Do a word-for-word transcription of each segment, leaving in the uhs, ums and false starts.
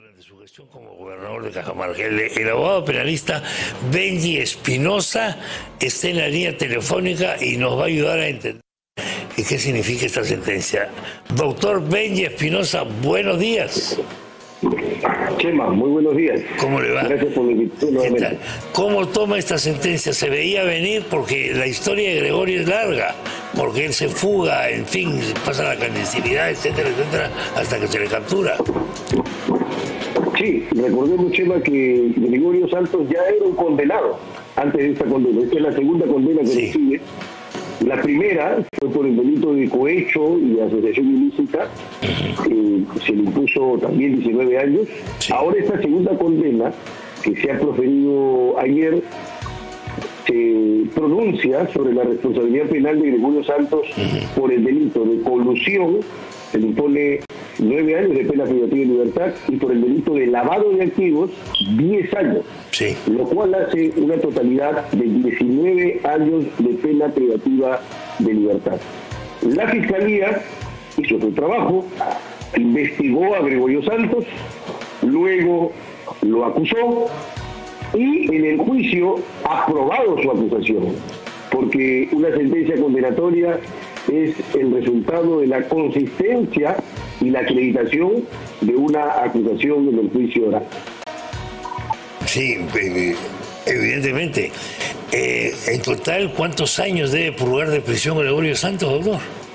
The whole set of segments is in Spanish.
durante su gestión como gobernador de Cajamarca. El, el abogado penalista Benji Espinosa está en la línea telefónica y nos va a ayudar a entender qué significa esta sentencia. Doctor Benji Espinosa, buenos días. Chema, muy buenos días. ¿Cómo le va? Gracias por la invitación nuevamente. ¿Cómo toma esta sentencia? ¿Se veía venir? Porque la historia de Gregorio es larga, porque él se fuga, en fin, pasa la clandestinidad, etcétera, etcétera, hasta que se le captura. Sí, recordemos, Chema, que Gregorio Santos ya era un condenado antes de esta condena. Esta es la segunda condena que sí recibe. La primera fue por el delito de cohecho y asociación ilícita, eh, se le impuso también diecinueve años. Sí. Ahora esta segunda condena, que se ha proferido ayer, se pronuncia sobre la responsabilidad penal de Gregorio Santos uh-huh. por el delito de colusión, se le impone nueve años de pena privativa de libertad, y por el delito de lavado de activos, diez años. Sí. Lo cual hace una totalidad de diecinueve años de pena privativa de libertad. La Fiscalía hizo su trabajo, investigó a Gregorio Santos, luego lo acusó y en el juicio ha aprobado su acusación, porque una sentencia condenatoria es el resultado de la consistencia y la acreditación de una acusación en el juicio oral. Sí, evidentemente. Eh, en total, ¿cuántos años debe purgar de prisión Gregorio Santos, doctor?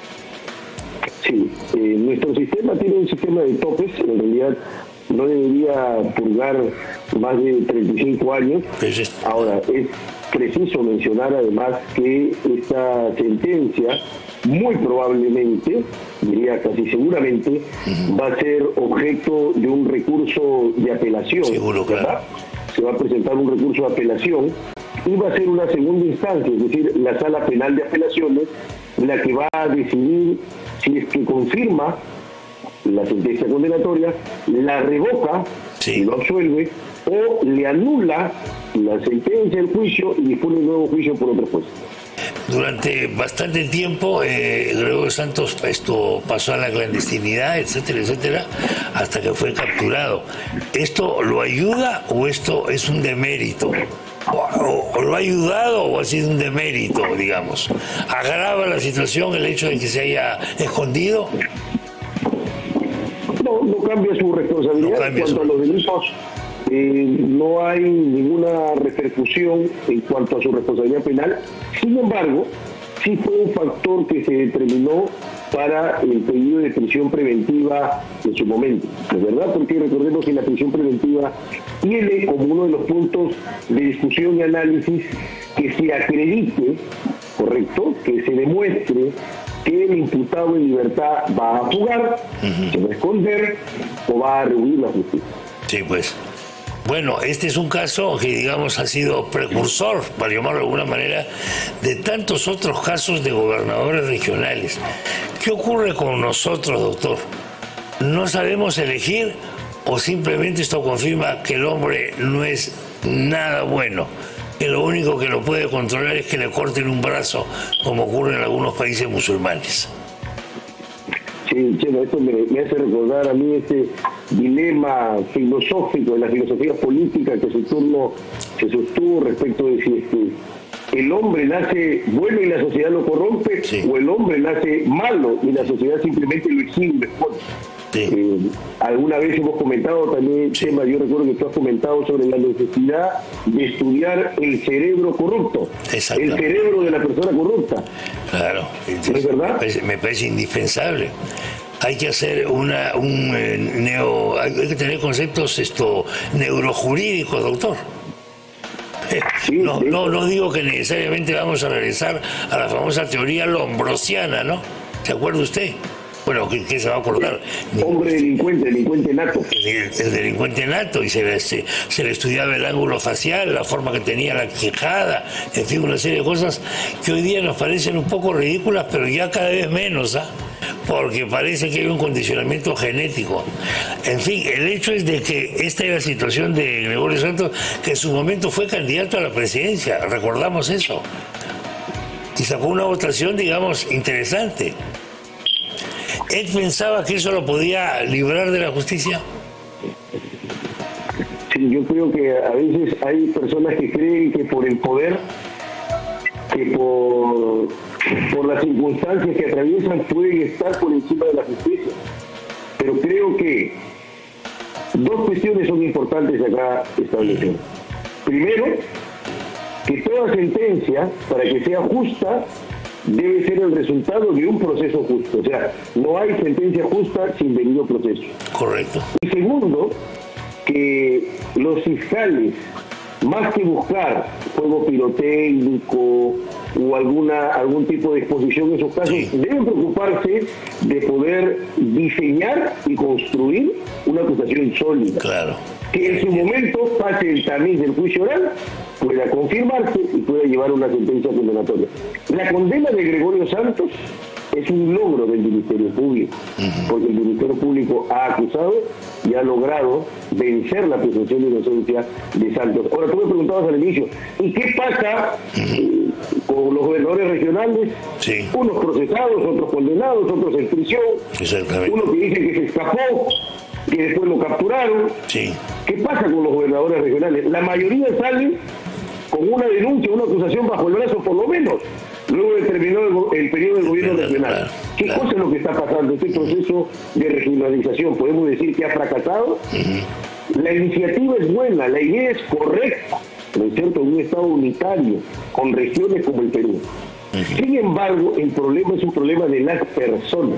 Sí, eh, nuestro sistema tiene un sistema de topes, en realidad no debería purgar más de treinta y cinco años. Pues es... Ahora, es preciso mencionar además que esta sentencia muy probablemente, diría casi seguramente, uh-huh. va a ser objeto de un recurso de apelación. Seguro, claro. Se va a presentar un recurso de apelación y va a ser una segunda instancia, es decir, la Sala Penal de Apelaciones, la que va a decidir si es que confirma la sentencia condenatoria, la revoca, sí. lo absuelve, o le anula la sentencia, el juicio, y dispone un nuevo juicio por otro juez. Durante bastante tiempo, eh, Gregorio Santos esto pasó a la clandestinidad, etcétera, etcétera, hasta que fue capturado. ¿Esto lo ayuda o esto es un demérito? O, o, o lo ha ayudado o ha sido un demérito, digamos? ¿Agrava la situación el hecho de que se haya escondido? No, no cambia su responsabilidad. No cambia en cuanto su... a los delitos. Eh, no hay ninguna repercusión en cuanto a su responsabilidad penal. Sin embargo, sí fue un factor que se determinó para el pedido de prisión preventiva en su momento, ¿es verdad? Porque recordemos que la prisión preventiva tiene como uno de los puntos de discusión y análisis que se acredite, correcto, que se demuestre que el imputado en libertad va a fugar, uh-huh. se va a esconder o va a rehuir la justicia. Sí, pues. Bueno, este es un caso que, digamos, ha sido precursor, para llamarlo de alguna manera, de tantos otros casos de gobernadores regionales. ¿Qué ocurre con nosotros, doctor? ¿No sabemos elegir o simplemente esto confirma que el hombre no es nada bueno? Que lo único que lo puede controlar es que le corten un brazo, como ocurre en algunos países musulmanes. Sí, Chema, esto me, me hace recordar a mí este dilema filosófico de la filosofía política que se, turno, se sostuvo respecto de si es que el hombre nace bueno y la sociedad lo corrompe, sí. o el hombre nace malo y la sociedad simplemente lo exige y responde. Sí. Eh, alguna vez hemos comentado también, sí. Chema, yo recuerdo que tú has comentado sobre la necesidad de estudiar el cerebro corrupto, el cerebro de la persona corrupta. Claro, entonces, ¿es verdad? Me parece, me parece indispensable. Hay que hacer una un eh, neo, hay que tener conceptos esto neurojurídicos, doctor. Sí, no, sí. no, no digo que necesariamente vamos a regresar a la famosa teoría lombrosiana, ¿no? ¿Se acuerda usted? Bueno, ¿qué, qué se va a acordar? Hombre delincuente, delincuente nato. El, el delincuente nato, y se le, se, se le estudiaba el ángulo facial, la forma que tenía la quijada, en fin, una serie de cosas que hoy día nos parecen un poco ridículas, pero ya cada vez menos, ¿ah? Porque parece que hay un condicionamiento genético. En fin, el hecho es de que esta es la situación de Gregorio Santos, que en su momento fue candidato a la presidencia, recordamos eso, y sacó una votación, digamos, interesante. ¿Él pensaba que eso lo podía librar de la justicia? Sí, yo creo que a veces hay personas que creen que por el poder, que por, por las circunstancias que atraviesan pueden estar por encima de la justicia. Pero creo que dos cuestiones son importantes acá establecer. Primero, que toda sentencia, para que sea justa, debe ser el resultado de un proceso justo. O sea, no hay sentencia justa sin debido proceso. Correcto. Y segundo, que los fiscales, más que buscar fuego pirotécnico o alguna algún tipo de exposición en esos casos, sí, deben preocuparse de poder diseñar y construir una acusación sólida. Claro. Que en su momento pase el tamiz del juicio oral, pueda confirmarse y pueda llevar una sentencia condenatoria. La condena de Gregorio Santos es un logro del Ministerio Público, uh-huh, porque el Ministerio Público ha acusado y ha logrado vencer la presunción de inocencia de Santos. Ahora, tú me preguntabas al inicio, ¿y qué pasa uh-huh. con los gobernadores regionales? Sí. Unos procesados, otros condenados, otros en prisión, uno que dice que se escapó, que después lo capturaron. Sí. ¿Qué pasa con los gobernadores regionales? La mayoría salen con una denuncia, una acusación bajo el brazo, por lo menos, luego de terminar el, el periodo del gobierno regional. Claro, ¿Qué claro. cosa es lo que está pasando? Este proceso de regionalización, ¿podemos decir que ha fracasado? Uh-huh. La iniciativa es buena, la idea es correcta, ¿no es cierto? Un Estado unitario, con regiones como el Perú. Uh-huh. Sin embargo, el problema es un problema de las personas.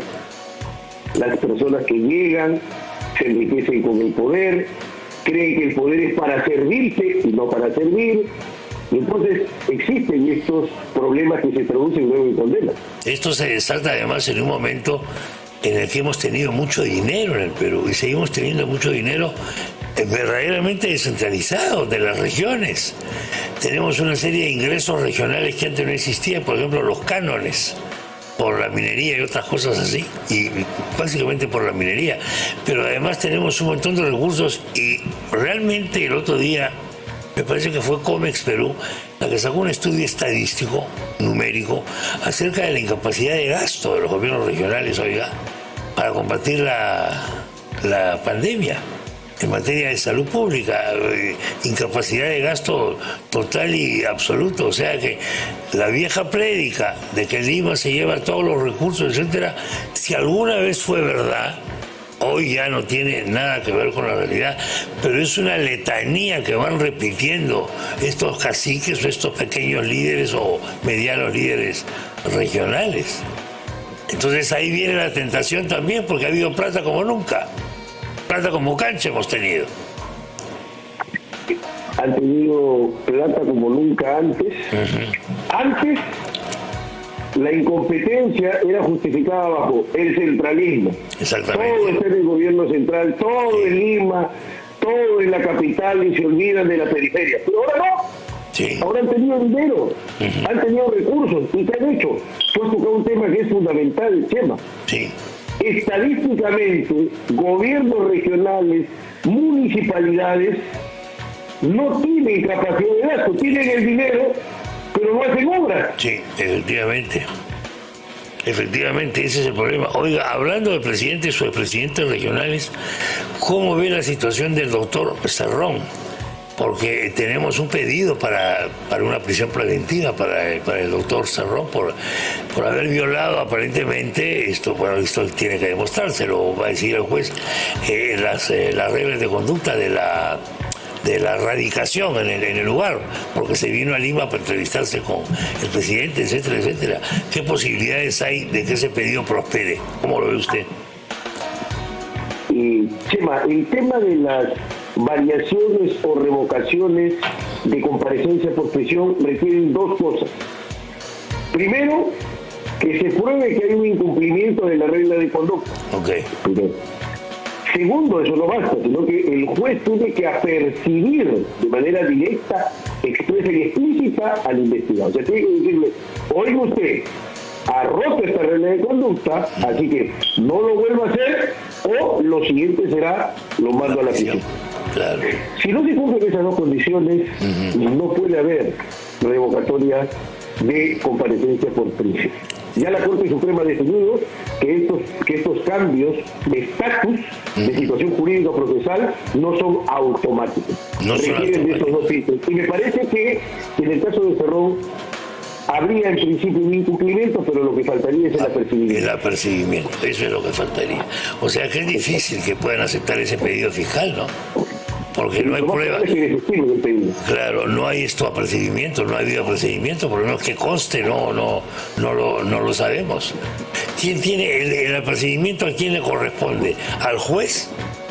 Las personas que llegan, se enriquecen con el poder, creen que el poder es para servirse y no para servir. Entonces existen estos problemas que se traducen luego en condenas. Esto se desata además en un momento en el que hemos tenido mucho dinero en el Perú y seguimos teniendo mucho dinero verdaderamente descentralizado de las regiones. Tenemos una serie de ingresos regionales que antes no existían, por ejemplo los cánones por la minería y otras cosas así, y básicamente por la minería, pero además tenemos un montón de recursos y realmente el otro día me parece que fue Comex Perú la que sacó un estudio estadístico, numérico, acerca de la incapacidad de gasto de los gobiernos regionales, oiga, para combatir la, la pandemia en materia de salud pública, eh, incapacidad de gasto total y absoluto. O sea que la vieja prédica de que Lima se lleva todos los recursos, etcétera, si alguna vez fue verdad, hoy ya no tiene nada que ver con la realidad, pero es una letanía que van repitiendo estos caciques o estos pequeños líderes o medianos líderes regionales. Entonces ahí viene la tentación también, porque ha habido plata como nunca. Plata como cancha hemos tenido. Han tenido plata como nunca antes. Uh-huh. Antes, la incompetencia era justificada bajo el centralismo. Exactamente. Todo está en el gobierno central, todo sí. en Lima, todo en la capital y se olvidan de la periferia. Pero ahora no. Sí. Ahora han tenido dinero, uh-huh. han tenido recursos. ¿Y qué han hecho? Tú has tocado un tema que es fundamental, Chema. Sí. Estadísticamente, gobiernos regionales, municipalidades, no tienen capacidad de gasto, tienen el dinero, pero no hacen obras. Sí, efectivamente. Efectivamente, ese es el problema. Oiga, hablando de presidentes o de presidentes regionales, ¿cómo ve la situación del doctor Cerrón? Porque tenemos un pedido para, para una prisión preventiva para el, para el doctor Cerrón por, por haber violado aparentemente, esto bueno esto tiene que demostrárselo, va a decir el juez, eh, las, eh, las reglas de conducta de la de la radicación en el, en el lugar, porque se vino a Lima para entrevistarse con el presidente, etcétera, etcétera. ¿Qué posibilidades hay de que ese pedido prospere? ¿Cómo lo ve usted? Y, Chema, el tema de las variaciones o revocaciones de comparecencia por prisión requieren dos cosas. Primero, que se pruebe que hay un incumplimiento de la regla de conducta. Okay. Primero. Segundo, eso no basta, sino que el juez tiene que apercibir de manera directa, expresa y explícita al investigado. O sea, tiene que decirle, oiga usted, ha roto esta regla de conducta, así que no lo vuelva a hacer, o lo siguiente será, lo mando a la prisión. Claro. Si no se cumplen esas dos condiciones, uh-huh. no puede haber revocatoria de comparecencia por prisión. Ya la Corte Suprema ha definido que estos, que estos cambios de estatus, de situación jurídica procesal, no son automáticos. No requieren de esos dos sitios. Y me parece que en el caso de Cerrón habría en principio un incumplimiento, pero lo que faltaría es el apercibimiento. El apercibimiento, eso es lo que faltaría. O sea que es difícil que puedan aceptar ese pedido fiscal, ¿no? Porque no hay prueba. Claro, no hay esto apercibimiento, no ha habido apercibimiento, por lo menos que conste, no, no, no lo, no lo sabemos. ¿Quién tiene el, el apercibimiento? ¿A quién le corresponde? ¿Al juez?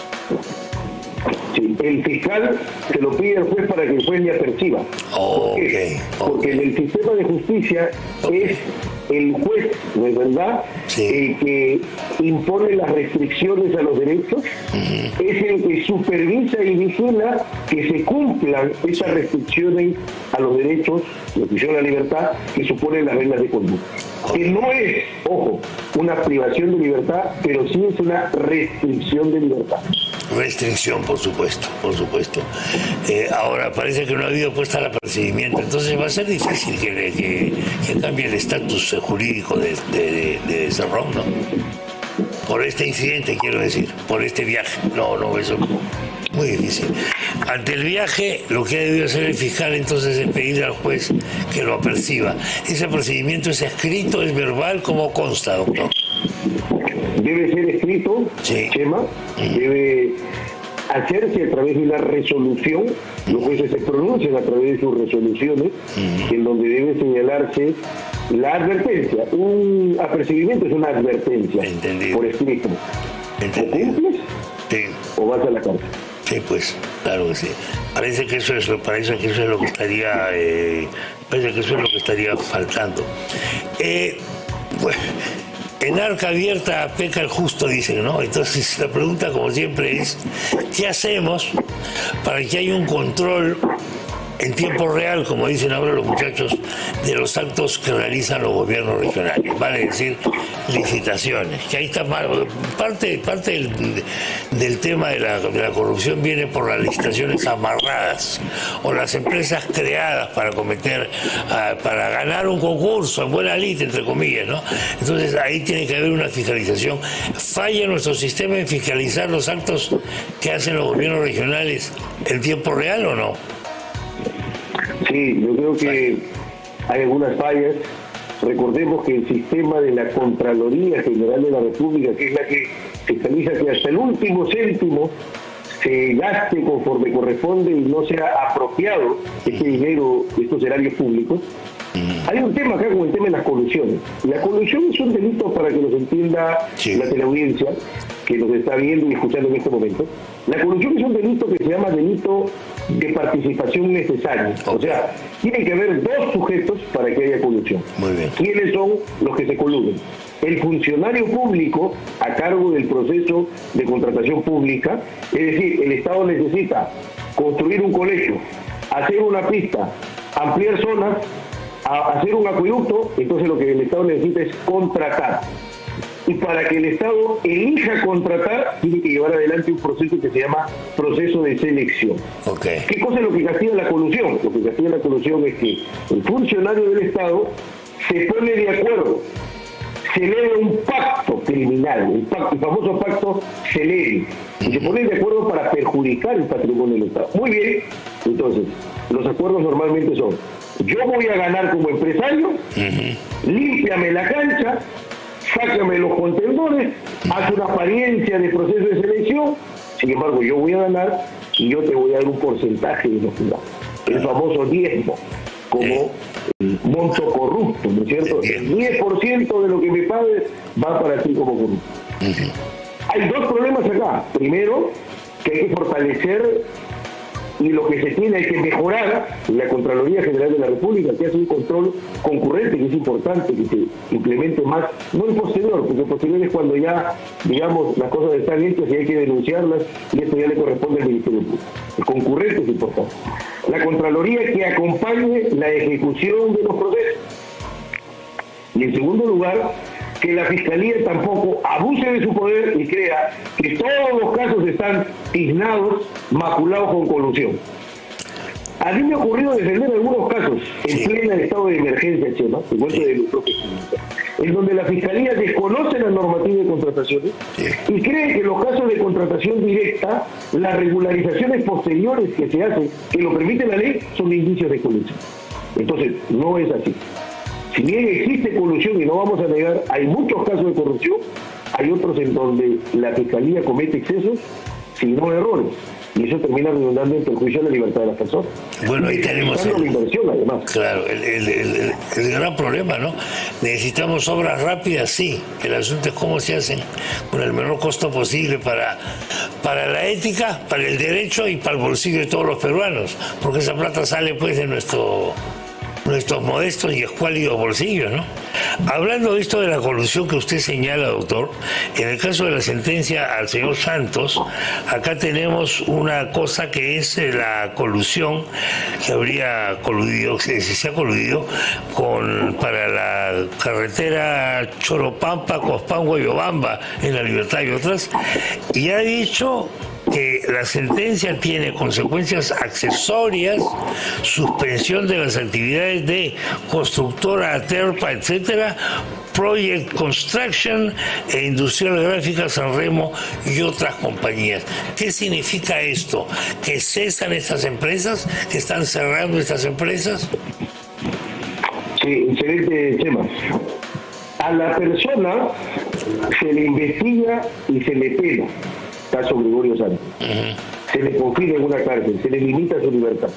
Sí, el fiscal se lo pide al juez para que el juez le aperciba. Oh, ¿Por qué? okay, Porque okay. en el sistema de justicia okay. es el juez, ¿no es verdad?, sí. el que impone las restricciones a los derechos, uh-huh. es el que supervisa y vigila que se cumplan esas restricciones a los derechos, restricción a la libertad, que suponen las reglas de conducta. Okay. Que no es, ojo, una privación de libertad, pero sí es una restricción de libertad. Restricción, por supuesto, por supuesto. Eh, ahora, parece que no ha habido puesta al apercibimiento, entonces va a ser difícil que, que, que cambie el estatus jurídico de, de, de, de Cerrón, ¿no? Por este incidente, quiero decir, por este viaje. No, no, eso es muy difícil. Ante el viaje, lo que ha debido hacer el fiscal entonces es pedirle al juez que lo aperciba. ¿Ese apercibimiento es escrito, es verbal? ¿Cómo consta, doctor? Debe ser escrito, sí. Chema, uh-huh. debe hacerse a través de una resolución, los jueces se pronuncian a través de sus resoluciones, uh-huh. en donde debe señalarse la advertencia. Un apercibimiento es una advertencia. Entendido. Por escrito. Entendido. ¿O cumples? Sí. ¿O vas a la cárcel? Sí, pues, claro que sí. Parece que eso es lo, parece que eso es lo que estaría, eh, parece que eso es lo que estaría faltando. Eh, pues, en arca abierta peca el justo, dicen, ¿no? Entonces la pregunta, como siempre, es ¿qué hacemos para que haya un control en tiempo real, como dicen ahora los muchachos, de los actos que realizan los gobiernos regionales? Vale decir, licitaciones, que ahí está mal. Parte, parte del, del tema de la, de la corrupción viene por las licitaciones amarradas o las empresas creadas para cometer, uh, para ganar un concurso en buena lid, entre comillas, ¿no? Entonces ahí tiene que haber una fiscalización. ¿Falla nuestro sistema en fiscalizar los actos que hacen los gobiernos regionales en tiempo real o no? Sí, yo creo que hay algunas fallas. Recordemos que el sistema de la Contraloría General de la República, que es la que fiscaliza que hasta el último céntimo se gaste conforme corresponde y no sea apropiado este dinero, estos erarios públicos, hay un tema acá con el tema de las colusiones. La colusión es un delito, para que nos entienda sí. la teleaudiencia que nos está viendo y escuchando en este momento. La colusión es un delito que se llama delito de participación necesaria. Okay. O sea, tiene que haber dos sujetos para que haya colusión. Muy bien. ¿Quiénes son los que se coluden? El funcionario público a cargo del proceso de contratación pública, es decir, el Estado necesita construir un colegio, hacer una pista, ampliar zonas, a hacer un acueducto, entonces lo que el Estado necesita es contratar. Y para que el Estado elija contratar, tiene que llevar adelante un proceso que se llama proceso de selección. Okay. ¿Qué cosa es lo que castiga la colusión? Lo que castiga la colusión es que el funcionario del Estado se pone de acuerdo, celebra un pacto criminal, el, pacto, el famoso pacto Celebi, y se pone de acuerdo para perjudicar el patrimonio del Estado. Muy bien, entonces, los acuerdos normalmente son: yo voy a ganar como empresario, uh-huh. límpiame la cancha, sácame los contenedores, haz una apariencia de proceso de selección, sin embargo yo voy a ganar y yo te voy a dar un porcentaje de los que ganas. El famoso diezmo, como el monto corrupto, ¿no es cierto? El diez por ciento de lo que me pagues va para ti como corrupto. Uh-huh. Hay dos problemas acá. Primero, que hay que fortalecer, y lo que se tiene hay que mejorar la Contraloría General de la República, que hace un control concurrente, que es importante que se implemente más, no el posterior, porque el posterior es cuando ya, digamos, las cosas están hechas y hay que denunciarlas, y esto ya le corresponde al Ministerio Público. El concurrente es importante. La Contraloría que acompañe la ejecución de los procesos. Y en segundo lugar, que la Fiscalía tampoco abuse de su poder y crea que todos los casos están tiznados, maculados con colusión. A mí me ha ocurrido defender algunos casos en sí. plena estado de emergencia, Chema, te cuento sí. de mi propia experiencia, en donde la Fiscalía desconoce la normativa de contrataciones sí. y cree que en los casos de contratación directa, las regularizaciones posteriores que se hacen, que lo permite la ley, son indicios de colusión. Entonces, no es así. Si bien existe colusión, y no vamos a negar, hay muchos casos de corrupción, hay otros en donde la Fiscalía comete excesos, sino errores. Y eso termina redundando en perjuicio de la libertad de las personas. Bueno, ahí tenemos el, la inversión, además. Claro, el, el, el, el gran problema, ¿no? Necesitamos obras rápidas, sí. El asunto es cómo se hacen con el menor costo posible para, para la ética, para el derecho y para el bolsillo de todos los peruanos. Porque esa plata sale, pues, de nuestro... nuestros modestos y escuálidos bolsillos, ¿no? Hablando de esto de la colusión que usted señala, doctor, en el caso de la sentencia al señor Santos, acá tenemos una cosa que es la colusión que habría coludido, que se ha coludido con, para la carretera Choropampa, Cospán, Guayobamba, en La Libertad y otras, y ha dicho que la sentencia tiene consecuencias accesorias, suspensión de las actividades de constructora, Aterpa, etcétera, Project Construction e Industrial Gráfica Sanremo y otras compañías. ¿Qué significa esto? ¿Que cesan estas empresas? ¿Que están cerrando estas empresas? Sí, excelente tema. A la persona se le investiga y se le pena. Caso Gregorio Santos. Uh-huh. Se le confina en una cárcel, se le limita su libertad.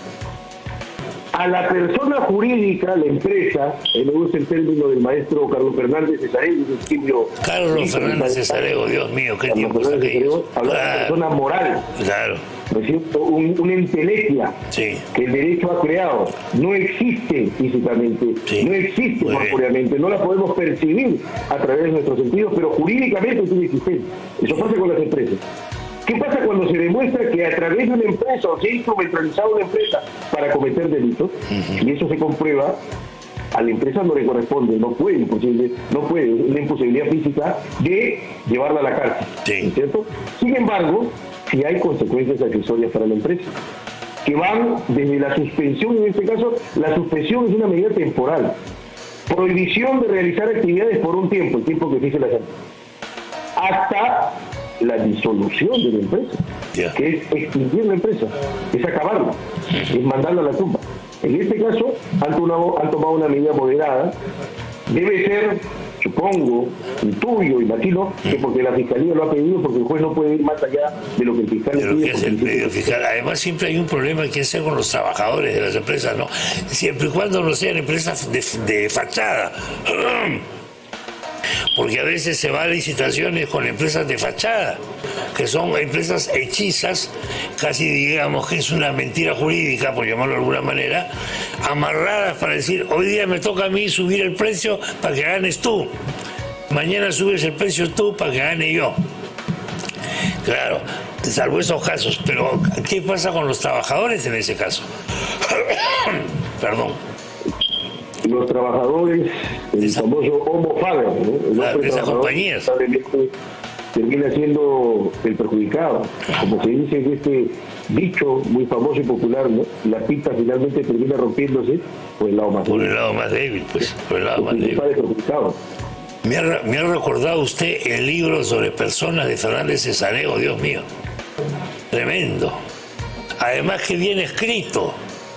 A la persona jurídica, la empresa, eh, me gusta el término del maestro Carlos Fernández Cesarego, Carlos Fernández Cesarego, Dios mío, qué tiempo es aquello. Habla claro. de persona moral. Claro. ¿No es cierto? Un, una entelequia sí. que el derecho ha creado. No existe físicamente, sí. no existe corpóreamente, no la podemos percibir a través de nuestros sentidos, pero jurídicamente tiene existencia. Eso pasa con las empresas. ¿Qué pasa cuando se demuestra que a través de una empresa o se ha instrumentalizado una empresa para cometer delitos? Uh-huh. Y eso se comprueba, a la empresa no le corresponde, no puede, imposible, no puede, es una imposibilidad física de llevarla a la cárcel, sí. ¿cierto? Sin embargo, si hay consecuencias accesorias para la empresa, que van desde la suspensión, en este caso, la suspensión es una medida temporal, prohibición de realizar actividades por un tiempo, el tiempo que fije la gente, hasta la disolución de la empresa, yeah. que es extinguir la empresa, es acabarla, es mandarla a la tumba. En este caso, han tomado, han tomado una medida moderada, debe ser, supongo, intuyo, imagino, que porque la Fiscalía lo ha pedido, porque el juez no puede ir más allá de lo que el fiscal pide. Que es el pedido fiscal. Además, siempre hay un problema que hacer con los trabajadores de las empresas, ¿no? Siempre y cuando no sean empresas de, de fachada. Porque a veces se va a licitaciones con empresas de fachada, que son empresas hechizas, casi digamos que es una mentira jurídica, por llamarlo de alguna manera, amarradas para decir, hoy día me toca a mí subir el precio para que ganes tú, mañana subes el precio tú para que gane yo. Claro, salvo esos casos, pero ¿qué pasa con los trabajadores en ese caso? Perdón. Los trabajadores, el esa, famoso homo faber, ¿no? La, de esas compañías. Termina siendo el perjudicado. Como se dice en este dicho muy famoso y popular, ¿no? La pita finalmente termina rompiéndose por el lado más por débil. el lado más débil, pues, por el lado más débil. Me ha, me ha recordado usted el libro sobre personas de Fernández Cesarego, Dios mío. Tremendo. Además, que bien escrito.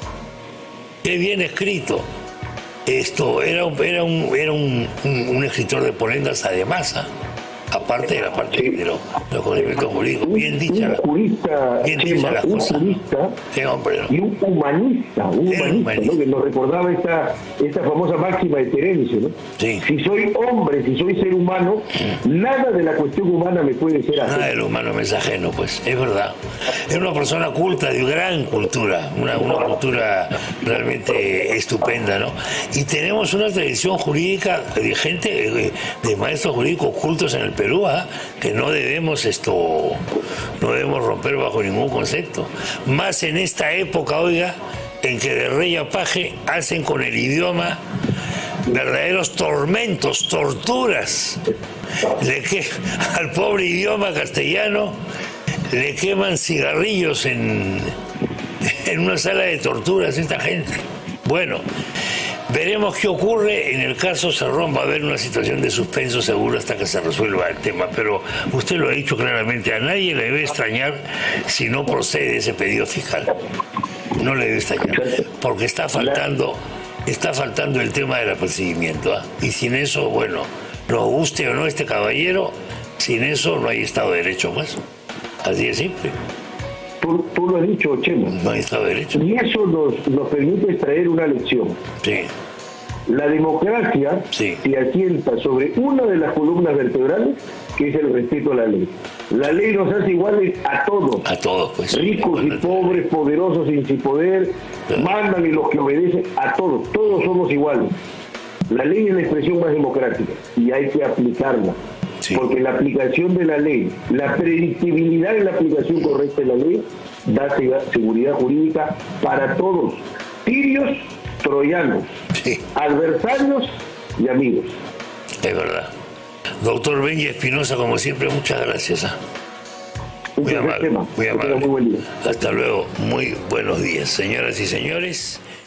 Qué bien escrito. Esto era un, era un, era un, un, un escritor de polendas además, ¿eh? Aparte de la parte sí. de los lo conocimientos jurídicos, bien dicha la jurista, bien dicha la un cosa. jurista Qué hombre, ¿no? Y un humanista, un humanista, humanista. ¿no? Que nos recordaba esta, esta famosa máxima de Terencio, ¿no? Sí. Si soy hombre, si soy ser humano, mm. nada de la cuestión humana me puede ser ajeno. Nada del humano me es ajeno, pues, es verdad. Es una persona culta, de gran cultura, una, una cultura realmente estupenda, ¿no? Y tenemos una tradición jurídica de gente, de maestros jurídicos cultos en el Perú, ¿eh? Que no debemos esto, no debemos romper bajo ningún concepto. Más en esta época, oiga, en que de rey a paje hacen con el idioma verdaderos tormentos, torturas. Le que, al pobre idioma castellano le queman cigarrillos en, en una sala de torturas esta gente. Bueno, veremos qué ocurre. En el caso Cerrón va a haber una situación de suspenso seguro hasta que se resuelva el tema, pero usted lo ha dicho claramente, a nadie le debe extrañar si no procede ese pedido fiscal. No le debe extrañar, porque está faltando, está faltando el tema del apercibimiento, ¿eh? Y sin eso, bueno, nos guste o no este caballero, sin eso no hay Estado de Derecho más. Así de simple. Tú, tú lo has dicho, Chema. No hay Estado de Derecho. Y eso nos, nos permite extraer una lección. Sí. La democracia sí. se asienta sobre una de las columnas vertebrales, que es el respeto a la ley. La ley nos hace iguales a todos. A todos, pues. Ricos y pobres, poderosos y sin poder, claro. Mandan y los que obedecen, a todos. Todos somos iguales. La ley es la expresión más democrática y hay que aplicarla. Sí. Porque la aplicación de la ley, la predictibilidad en la aplicación correcta de la ley, da seguridad jurídica para todos. Tirios, troyanos, sí. Adversarios y amigos. Es verdad. Doctor Benji Espinosa, como siempre, muchas gracias. ¿eh? Muy amable, muy amable. Muy buen día. Hasta luego. Muy buenos días, señoras y señores.